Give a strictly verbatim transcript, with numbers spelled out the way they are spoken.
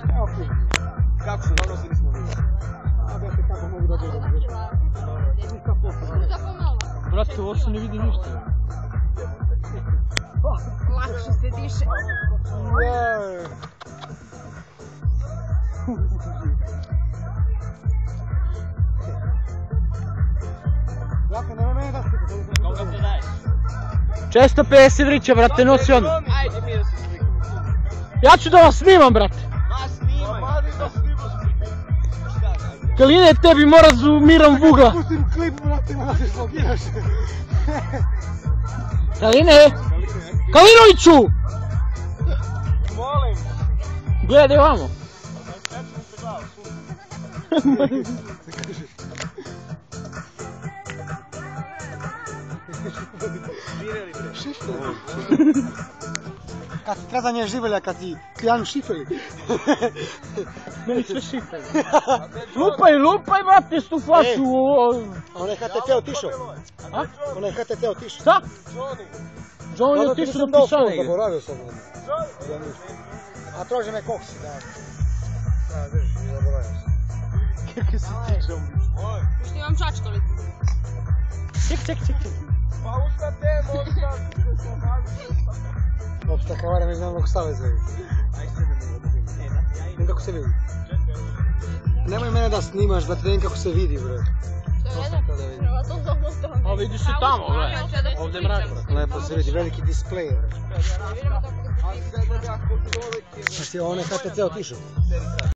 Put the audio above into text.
Evo ti. Kako se donosili smo mi? A da se kako mogu da dođem. Ništa posljedno. Brate, ovo se ne vidi ništa. Lakše se diše. Jaka, nema mene da slika. Koga te daješ? Često pedeset vrića, brate, nosi odmah. Ajde mi da se slikamo. Ja ću da vas snimam, brate. Ma snimaj. Ma da snimaš. Kaline, tebi mora zoomiram v ugla. Pustim klip, brate, ma da se slogiraš. Kaline! Kalinoviću! Molim. Gledaj vamo. Kad ti trezanje živjelja, kad ti pijan šifeli. Meni sve šifre. Lupaj, lupaj, brate, s tu flašu. A onaj H T C otišao. A? Onaj H T C otišao. Šta? John je otišao do Pišane. Zaboravio sam ga. A trože me koksi, da. Da, drži, zaboravio sam. Kako si ti, John? Što imam čačkalicu. Ček, ček, ček. Pa usta te, možda. Opšta kavara Međunarodnog saveza. Vidim kako se vidi. Nemoj mene da snimaš, da ti vidim kako se vidi, bre. Što je redno? A vidiš se tamo, bre. Ovdje je mrak, bre. Lepo se vidi, veliki displej, bre. Znači, onaj H T C otišao.